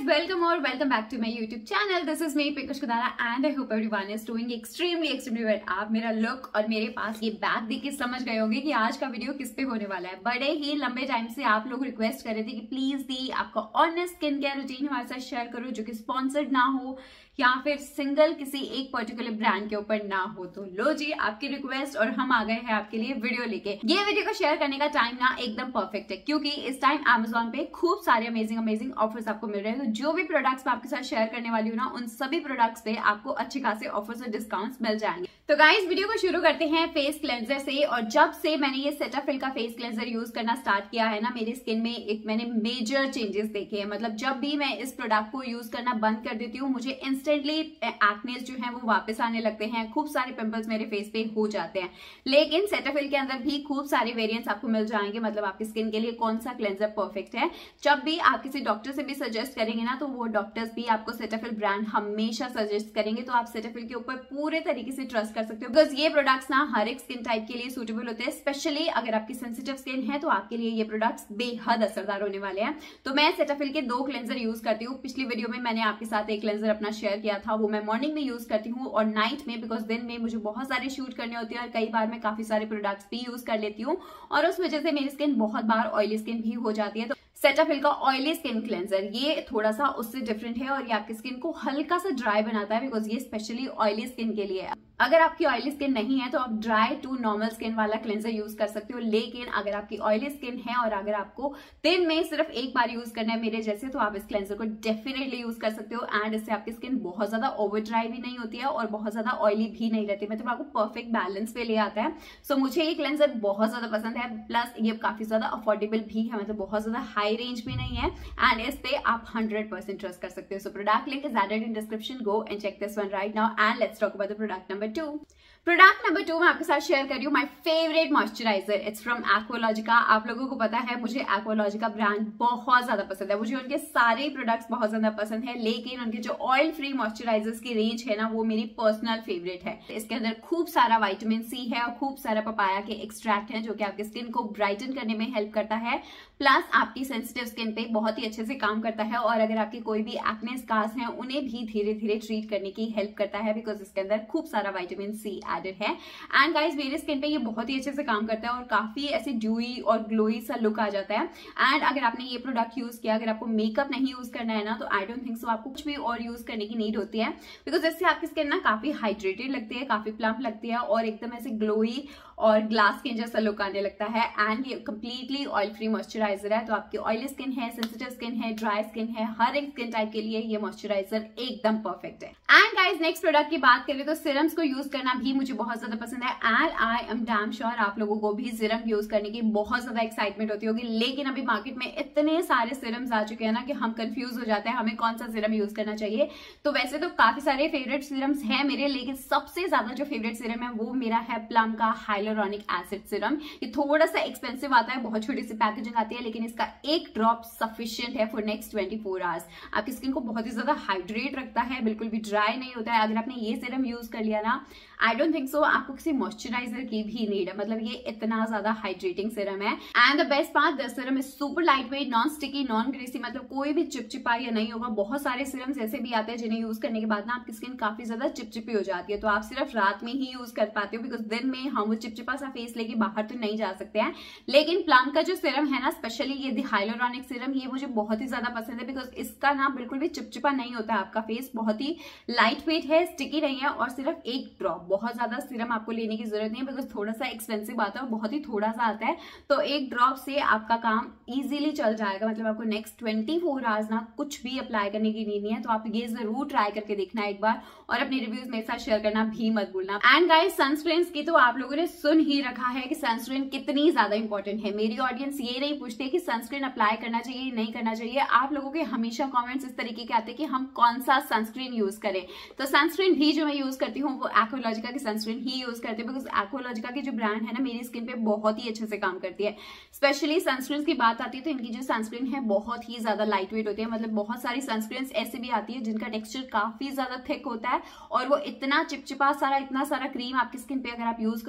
welcome or welcome back to my YouTube channel. This is me Pinkush Kudara and I hope everyone is doing extremely well. आप मेरा look और मेरे पास ये bag देख के समझ गए होंगे कि आज का वीडियो किस पे होने वाला है। बड़े ही लंबे टाइम से आप लोग रिक्वेस्ट कर रहे थे कि प्लीज दी आपका ऑनेस्ट स्किन केयर रूटीन हमारे साथ शेयर करो जो कि स्पॉन्सर्ड ना हो या फिर सिंगल किसी एक पर्टिकुलर ब्रांड के ऊपर ना हो। तो लो जी आपकी रिक्वेस्ट और हम आ गए हैं आपके लिए वीडियो लेके। ये वीडियो को शेयर करने का टाइम ना एकदम परफेक्ट है क्योंकि इस टाइम Amazon पे खूब सारे अमेजिंग ऑफर्स आपको मिल रहे हैं। तो जो भी प्रोडक्ट्स मैं आपके साथ शेयर करने वाली हूँ ना उन सभी प्रोडक्ट्स पे आपको अच्छे खासे ऑफर्स और डिस्काउंट्स मिल जाएंगे। तो गाइस वीडियो को शुरू करते हैं फेस क्लेंजर से। और जब से मैंने ये सेटाफिल का फेस क्लेंजर यूज करना स्टार्ट किया है ना मेरी स्किन में मैंने मेजर चेंजेस देखे हैं। मतलब जब भी मैं इस प्रोडक्ट को यूज करना बंद कर देती हूँ मुझे इंस्टेंटली एक्नेस जो है वो वापस आने लगते हैं। खूब सारे पिंपल्स मेरे फेस पे हो जाते हैं। लेकिन सेटाफिल के अंदर भी खूब सारे वेरिएंट्स आपको मिल जाएंगे। मतलब आपकी स्किन के लिए कौन सा क्लेंजर परफेक्ट है। जब भी आप किसी डॉक्टर से भी सजेस्ट करेंगे ना तो वो डॉक्टर्स भी आपको सेटाफिल ब्रांड हमेशा सजेस्ट करेंगे। तो आप सेटाफिल के ऊपर पूरे तरीके से ट्रस्ट कर सकते हो बिकॉज ये प्रोडक्ट्स ना हर एक स्किन टाइप के लिए सूटेबल होते हैं। स्पेशली अगर आपकी सेंसिटिव स्किन है तो आपके लिए ये प्रोडक्ट्स बेहद असरदार होने वाले हैं। तो मैं सेटाफिल के 2 क्लेंजर यूज करती हूँ। पिछली वीडियो में मैंने आपके साथ एक क्लेंजर अपना शेयर किया था, वो मैं मॉर्निंग में यूज करती हूँ और नाइट में बिकॉज दिन में मुझे बहुत सारे शूट करने होते हैं और कई बार मैं काफी सारे प्रोडक्ट्स भी यूज कर लेती हूँ और उस वजह से मेरी स्किन बहुत बार ऑयली स्किन भी हो जाती है। तो सेटाफिल का ऑयली स्किन क्लेंजर ये थोड़ा सा उससे डिफरेंट है और ये आपकी स्किन को हल्का सा ड्राई बनाता है बिकॉज ये स्पेशली ऑयली स्किन के लिए है। अगर आपकी ऑयली स्किन नहीं है तो आप ड्राई टू नॉर्मल स्किन वाला क्लेंजर यूज कर सकते हो। लेकिन अगर आपकी ऑयली स्किन है और अगर आपको दिन में सिर्फ एक बार यूज करना है मेरे जैसे तो आप इस क्लेंजर को डेफिनेटली यूज कर सकते हो। एंड इससे आपकी स्किन बहुत ज्यादा ओवर ड्राई भी नहीं होती है और बहुत ज्यादा ऑयली भी नहीं रहती। मतलब आपको परफेक्ट बैलेंस पे ले आता है। सो मुझे ये क्लेंजर बहुत ज्यादा पसंद है। प्लस ये काफी ज्यादा अफोर्डेबल भी है। मतलब बहुत ज्यादा हाई रेंज भी नहीं है एंड इस पे आप 100% ट्रस्ट कर सकते हो। So product link is added in description. Go and check this one right now and let's talk about the product number 2। Product number 2 मैं आपके साथ शेयर कर रही हूँ my favourite moisturiser. It's from Aqualogica. आप लोगों को पता है मुझे एक्वालॉजिका ब्रांड बहुत ज्यादा पसंद है। मुझे उनके सारे प्रोडक्ट्स बहुत ज्यादा पसंद है लेकिन उनके जो ऑयल फ्री मॉइस्चराइजर्स की रेंज है ना वो मेरी पर्सनल फेवरेट है। इसके अंदर खूब सारा विटामिन सी है और खूब सारा पपाया के एक्सट्रैक्ट है जो कि आपकी स्किन को ब्राइटन करने में हेल्प करता है। प्लस आपकी सेंसिटिव स्किन पे बहुत ही अच्छे से काम करता है और अगर आपके कोई भी एक्ने स्कार्स हैं उन्हें भी धीरे धीरे ट्रीट करने की हेल्प करता है बिकॉज इसके अंदर खूब सारा विटामिन सी एडेड है। एंड गाइस मेरे स्किन पे ये बहुत ही अच्छे से काम करता है और काफी ऐसे ड्यूई और ग्लोई सा लुक आ जाता है। एंड अगर आपने ये प्रोडक्ट यूज किया, अगर आपको मेकअप नहीं यूज करना है ना तो आई डोंट थिंक सो आपको कुछ भी और यूज करने की नीड होती है बिकॉज इससे आपकी स्किन ना काफी हाइड्रेटेड लगती है, काफी प्लम्प लगती है और एकदम ऐसे ग्लोई और ग्लास स्किन जैसा लुक आने लगता है। एंड ये कंप्लीटली ऑयल फ्री मॉइस्चराइजर है। तो आपकी ऑयली स्किन है, सेंसिटिव स्किन है, ड्राई स्किन है, हर एक स्किन टाइप के लिए ये मॉइस्चराइजर एकदम परफेक्ट है। एंड गाइस नेक्स्ट प्रोडक्ट की बात करें तो सिरम्स को यूज करना भी मुझे बहुत ज्यादा पसंद है and I am damn sure आप लोगों को भी सिरम यूज करने की बहुत ज्यादा एक्साइटमेंट होती होगी। लेकिन अभी मार्केट में इतने सारे सिरम्स आ चुके हैं ना कि हम कंफ्यूज हो जाते हैं हमें कौन सा सिरम यूज करना चाहिए। तो वैसे तो काफी सारे फेवरेट सिरम्स हैं मेरे लेकिन सबसे ज्यादा जो फेवरेट सिरम है वो मेरा है प्लम का हाइलुरोनिक एसिड सिरम। ये थोड़ा सा एक्सपेंसिव आता है, बहुत छोटी सी पैकेजिंग आती है लेकिन इसका एक ड्रॉप सफिशिएंट है फॉर नेक्स्ट 24 आवर्स। आपकी स्किन को बहुत ही ज्यादा हाइड्रेट रखता है, बिल्कुल भी ड्राई नहीं होता है। अगर आपने ये सिरम यूज कर लिया ना आई डोंट थिंक सो आपको किसी मॉइस्चराइजर की भी नीड है। मतलब ये इतना ज्यादा हाइड्रेटिंग सिरम है। And the best part this serum is super light weight, non sticky, non greasy. मतलब कोई भी चिपचिपा या नहीं होगा। बहुत सारे सिरम्स ऐसे भी आते हैं जिन्हें यूज करने के बाद ना आपकी स्किन काफी ज्यादा चिपचिपी हो जाती है। तो आप सिर्फ रात में ही यूज कर पाते हो बिकॉज दिन में हम वो चिपचिपा सा फेस लेके बाहर तो नहीं जा सकते हैं। लेकिन प्लम का जो सिरम है ना स्पेशली ये हाइलुरोनिक सिरम ये मुझे बहुत ही ज्यादा पसंद है बिकॉज इसका ना बिल्कुल भी चिपचिपा नहीं होता है। आपका फेस बहुत ही लाइट वेट है, स्टिकी नहीं है और सिर्फ एक ड्रॉप, बहुत ज्यादा सिरम आपको लेने की जरूरत नहीं है बिकॉज थोड़ा सा एक्सपेंसिव आता है और बहुत ही थोड़ा सा आता है। तो एक ड्रॉप से आपका काम इजीली चल जाएगा। मतलब आपको नेक्स्ट 24 आवर्स ना कुछ भी अप्लाई करने की नीड नहीं है। तो आप ये जरूर ट्राई करके देखना एक बार और अपने रिव्यूज मेरे साथ शेयर करना भी मत भूलना। एंड गाइस सनस्क्रीन की तो आप लोगों ने सुन ही रखा है कि सनस्क्रीन कितनी ज्यादा इंपॉर्टेंट है। मेरी ऑडियंस ये नहीं पूछती कि सनस्क्रीन अप्लाई करना चाहिए नहीं करना चाहिए। आप लोगों के हमेशा कमेंट्स इस तरीके के आते हैं कि हम कौन सा सनस्क्रीन यूज करें। तो सनस्क्रीन भी जो मैं यूज करती हूँ वो एक्वालॉजिका की सनस्क्रीन ही यूज करती हूँ बिकॉज एक्वालॉजिका की जो ब्रांड है ना मेरी स्किन पे बहुत ही अच्छे से काम करती है। स्पेशली सनस्क्रीन की बात आती है तो इनकी जो सनस्क्रीन है बहुत ही ज्यादा लाइट वेट होती है। मतलब बहुत सारी सनस्क्रीन ऐसे भी आती है जिनका टेक्सचर काफी ज्यादा थिक होता है और वो इतना चिपचिपा सारा इतना सारा क्रीम आपकी स्किन पे अगर आप यूज करोगे तो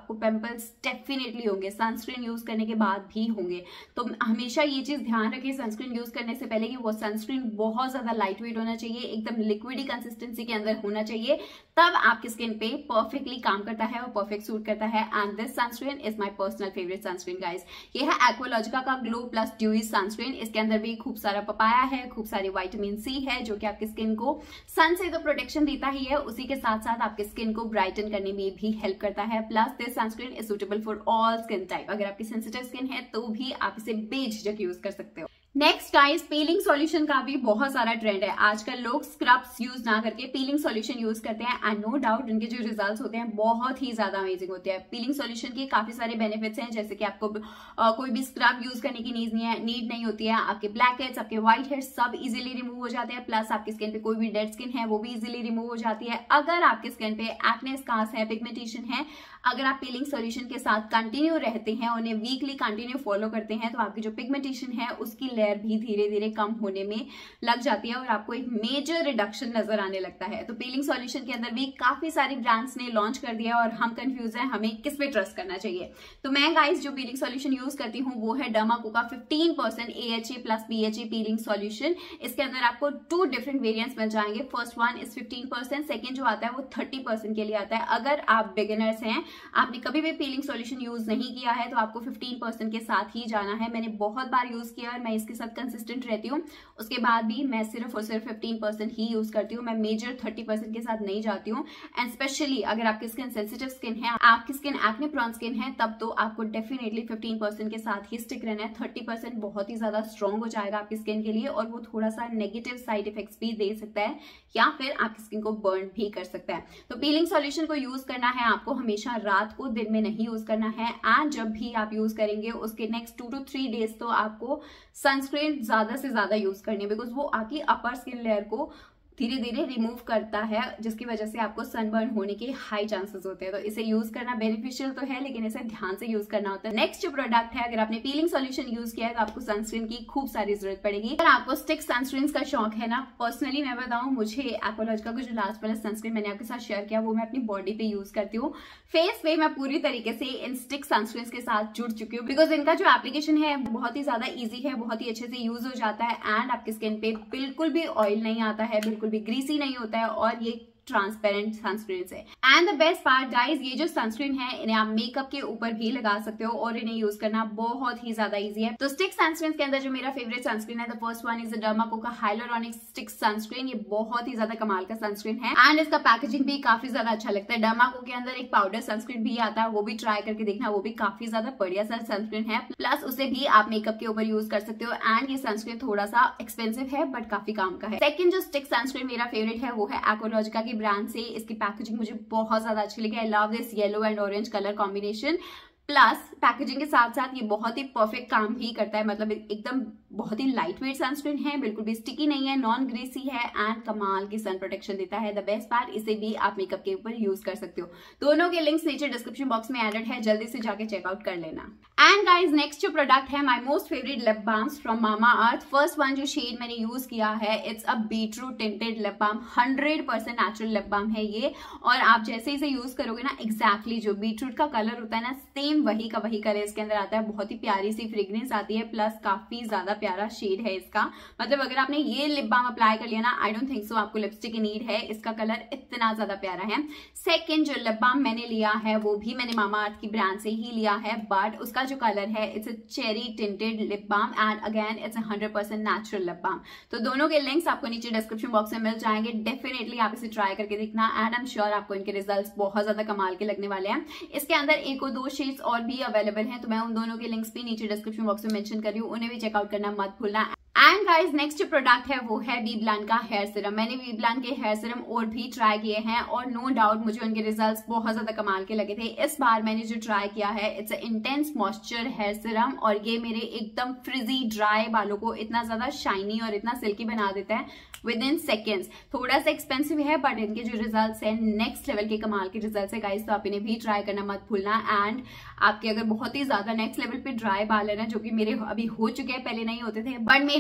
आपको पिंपल्स डेफिनेटली होंगे, सनस्क्रीन यूज करने के बाद भी होंगे। तो हमेशा ये चीज ध्यान रखें सनस्क्रीन यूज करने से पहले कि वो सनस्क्रीन बहुत ज्यादा लाइट वेट होना चाहिए, एकदम लिक्विडी कंसिस्टेंसी के अंदर होना चाहिए, तब आपकी स्किन पे परफेक्टली काम करता है और परफेक्ट सूट करता है। And this sunscreen is my personal favourite sunscreen guys. ये है एक्वालॉजिका का ग्लो प्लस ड्यूई सनस्क्रीन। इसके अंदर भी खूब सारा पपाया है, खूब सारी विटामिन सी है, जो कि आपकी स्किन को सन से तो प्रोटेक्शन देता ही है, उसी के साथ साथ आपकी स्किन को ब्राइटन करने में भी हेल्प करता है। Plus this sunscreen is suitable for all skin type. अगर आपकी सेंसिटिव स्किन है तो भी आप इसे बेझिझक यूज कर सकते हो। नेक्स्ट गाइस, पीलिंग सॉल्यूशन का भी बहुत सारा ट्रेंड है। आजकल लोग स्क्रब्स यूज ना करके पीलिंग सॉल्यूशन यूज करते हैं एंड नो डाउट इनके जो रिजल्ट्स होते हैं बहुत ही ज्यादा अमेजिंग होते हैं। पीलिंग सॉल्यूशन के काफी सारे बेनिफिट्स हैं, जैसे कि आपको कोई भी स्क्रब यूज करने की नीड नहीं होती है। आपके ब्लैक हेड्स, आपके व्हाइट हेड्स सब इजीली रिमूव हो जाते हैं। प्लस आपकी स्किन पे कोई भी डेड स्किन है वो भी इजीली रिमूव हो जाती है। अगर आपके स्किन पे एक्ने स्कार्स है, पिगमेंटेशन है, अगर आप पीलिंग सॉल्यूशन के साथ कंटिन्यू रहते हैं, उन्हें वीकली कंटिन्यू फॉलो करते हैं, तो आपकी जो पिगमेंटेशन है उसकी लेयर भी धीरे धीरे कम होने में लग जाती है और आपको एक मेजर रिडक्शन नजर आने लगता है। तो पीलिंग सॉल्यूशन के अंदर भी काफी सारी ब्रांड्स ने लॉन्च कर दिया और हम कंफ्यूज हैं हमें किस पे ट्रस्ट करना चाहिए। तो मैं गाइस जो पीलिंग सॉल्यूशन यूज करती हूँ वो है डर्माको का 15% AHA plus BHA peeling solution. इसके अंदर आपको 2 डिफरेंट वेरिएंट्स मिल जाएंगे। फर्स्ट वन इज 15%, सेकेंड जो आता है वो 30% के लिए आता है। अगर आप बिगिनर्स हैं, आपने कभी भी पीलिंग सॉल्यूशन यूज नहीं किया है, तो आपको 15% के साथ ही जाना है। मैंने बहुत बार यूज किया और मैं इसके साथ कंसिस्टेंट रहती हूँ, उसके बाद भी मैं सिर्फ और सिर्फ 15% ही यूज करती हूँ। मैं मेजर 30% के साथ नहीं जाती हूँ। एंड स्पेशली अगर आपकी स्किन सेंसिटिव स्किन है, आपकी स्किन एक्ने प्रोन स्किन है, तब तो आपको डेफिनेटली 15% के साथ ही स्टिक रहना है। 30% बहुत ही ज्यादा स्ट्रॉन्ग हो जाएगा आपकी स्किन के लिए और वो थोड़ा सा नेगेटिव साइड इफेक्ट्स भी दे सकता है या फिर आपकी स्किन को बर्न भी कर सकता है। तो पीलिंग सॉल्यूशन को यूज करना है आपको हमेशा रात को, दिन में नहीं यूज करना है। एंड जब भी आप यूज करेंगे उसके नेक्स्ट 2 to 3 डेज तो आपको सनस्क्रीन ज्यादा से ज्यादा यूज करनी है, बिकॉज वो आपकी अपर स्किन लेयर को धीरे धीरे रिमूव करता है, जिसकी वजह से आपको सनबर्न होने के हाई चांसेस होते हैं। तो इसे यूज करना बेनिफिशियल तो है, लेकिन इसे ध्यान से यूज करना होता है। नेक्स्ट जो प्रोडक्ट है, अगर आपने पीलिंग सॉल्यूशन यूज किया है तो आपको सनस्क्रीन की खूब सारी जरूरत पड़ेगी। अगर आपको स्टिक सनस्क्रीन का शौक है ना, पर्सनली मैं बताऊं, मुझे एक्वालॉजिका का जो लास्ट वाला सनस्क्रीन मैंने आपके साथ शेयर किया वो मैं अपनी बॉडी पे यूज करती हूँ। फेस पे मैं पूरी तरीके से इन स्टिक सनस्क्रीन के साथ जुड़ चुकी हूँ, बिकॉज इनका जो एप्लीकेशन है बहुत ही ज्यादा ईजी है, बहुत ही अच्छे से यूज हो जाता है एंड आपकी स्किन पे बिल्कुल भी ऑयल नहीं आता है, बिल्कुल भी ग्रीसी नहीं होता है और ये ट्रांसपेरेंट सनस्क्रीन है। And the best part guys, ये जो सनस्क्रीन है इन्हें आप मेकअप के ऊपर भी लगा सकते हो और इन्हें यूज करना बहुत ही ज्यादा इजी है। तो स्टिक सनस्क्रीन के अंदर जो मेरा फेवरेट सनस्क्रीन है, the first one is Dermaco का हाइलुरोनिक स्टिक सनस्क्रीन। ये बहुत ही ज्यादा कमाल का सनस्क्रीन है एंड इसका पैकेजिंग भी काफी ज्यादा अच्छा लगता है। डर्माको के अंदर एक पाउडर सनस्क्रीन भी आता है, वो भी ट्राई करके देखना, वो भी काफी ज्यादा बढ़िया सा सनस्क्रीन है। प्लस उसे भी आप मेकअप के ऊपर यूज कर सकते हो एंड ये सनस्क्रीन थोड़ा सा एक्सपेंसिव है बट काफी काम का है। सेकंड जो स्टिक सनस्क्रीन मेरा फेवरेट है वो है एक्वालॉजिका की ब्रांड से। इसकी पैकेजिंग मुझे बहुत ज्यादा अच्छी लगी। I love this yellow and orange colour combination. Plus packaging के साथ साथ ये बहुत ही परफेक्ट काम भी करता है, मतलब एकदम बहुत ही लाइट वेट सनस्क्रीन है, बिल्कुल भी स्टिकी नहीं है, नॉन ग्रीसी है एंड कमाल की सन प्रोटेक्शन देता है। द बेस्ट पार्ट, इसे भी आप मेकअप के ऊपर यूज कर सकते हो। दोनों के लिंक्स नीचे डिस्क्रिप्शन बॉक्स में एडेड है, जल्दी से जाके चेकआउट कर लेना। एंड गाइज नेक्स्ट जो प्रोडक्ट है, my most favourite lip balms from mama earth. First one जो शेड मैंने यूज किया है, it's a beetroot tinted lip balm. 100% natural lip balm है ये और आप जैसे इसे यूज करोगे ना, एग्जैक्टली जो बीटरूट का कलर होता है ना, सेम वही का वही कलर इसके अंदर आता है। बहुत ही प्यारी सी फ्रेग्रेंस आती है, प्लस काफी ज्यादा प्यारा शेड है इसका। मतलब अगर आपने ये लिप बाम अप्लाई कर लिया ना, आई डोंट थिंक सो आपको लिपस्टिक की नीड है। इसका कलर इतना ज्यादा प्यारा है। सेकंड जो लिप बाम मैंने लिया है वो भी मैंने मामा अर्थ की ब्रांड से ही लिया है, बट उसका जो कलर है it's a cherry tinted lip balm and again it's 100% natural lip balm. तो दोनों के लिंक्स आपको नीचे डिस्क्रिप्शन बॉक्स में मिल जाएंगे। डेफिनेटली आप इसे ट्राई करके देखना एंड आई एम श्योर आपको इनके रिजल्ट्स बहुत ज्यादा कमाल के लगने वाले हैं। इसके अंदर 1 और 2 शेड्स और भी अवेलेबल हैं, तो मैं उन दोनों के लिंक्स भी नीचे डिस्क्रिप्शन बॉक्स में मेंशन कर रही हूँ, उन्हें भी चेकआउट करना मत भूलना। एंड गाइज नेक्स्ट जो प्रोडक्ट है वो है वीब्लान का हेयर सीरम। मैंने वीब्लान के हेयर सीरम और भी ट्राई किए हैं और नो डाउट मुझे उनके रिजल्ट्स बहुत ज्यादा कमाल के लगे थे। इस बार मैंने जो ट्राई किया है, it's intense moisture hair serum और ये मेरे एकदम फ्रिजी ड्राई बालों को इतना ज्यादा शाइनी और इतना सिल्की बना देता है विद इन सेकेंड्स। थोड़ा सा एक्सपेंसिव है बट इनके जो रिजल्ट्स हैं नेक्स्ट लेवल के कमाल के रिजल्ट्स है गाइस, तो आप इन्हें भी ट्राई करना मत भूलना। एंड आपके अगर बहुत ही ज्यादा नेक्स्ट लेवल पे ड्राई बाल है ना, जो कि मेरे अभी हो चुके हैं, पहले नहीं होते थे, बट मेरे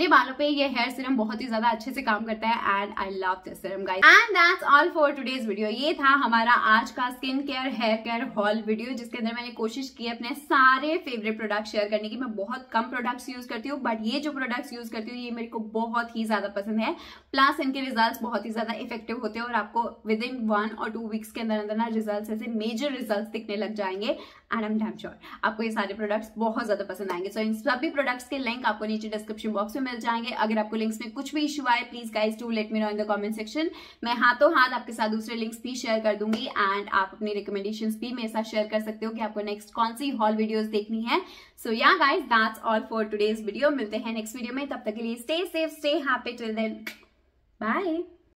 मेरे बालों पे ये हेयर सीरम बहुत ही ज्यादा अच्छे से काम करता है and I love this serum guys. And that's all for today's video. ये था हमारा आज का skin care hair care haul video, जिसके अंदर मैंने कोशिश की अपने सारे फेवरेट प्रोडक्ट शेयर करने की। मैं बहुत कम प्रोडक्ट्स यूज करती हूँ, बट ये जो प्रोडक्ट्स यूज करती हूँ ये मेरे को बहुत ही ज्यादा पसंद है। प्लस इनके रिजल्ट्स बहुत ही ज्यादा इफेक्टिव होते हैं और आपको विद इन 1 और 2 वीक्स के अंदर अंदर ना रिजल्ट्स, ऐसे मेजर रिजल्ट्स दिखने लग जाएंगे। And I am damn sure आपको ये सारे प्रोडक्ट्स बहुत ज्यादा पसंद आएंगे। सो इन सभी प्रोडक्ट्स के लिंक आपको नीचे डिस्क्रिप्शन बॉक्स में मिल जाएंगे। अगर आपको लिंक्स में कुछ भी इशू आए, please guys do let me know in the comment section. मैं हाथों हाथ आपके साथ दूसरे लिंक्स भी शेयर कर दूंगी एंड आप अपनी रिकमेंडेशंस भी मेरे साथ शेयर कर सकते हो कि आपको नेक्स्ट कौन सी हॉल वीडियोस देखनी है। So ya guys that's all for today's video. मिलते हैं नेक्स्ट वीडियो में, तब तक के लिए stay safe, stay happy, till then bye.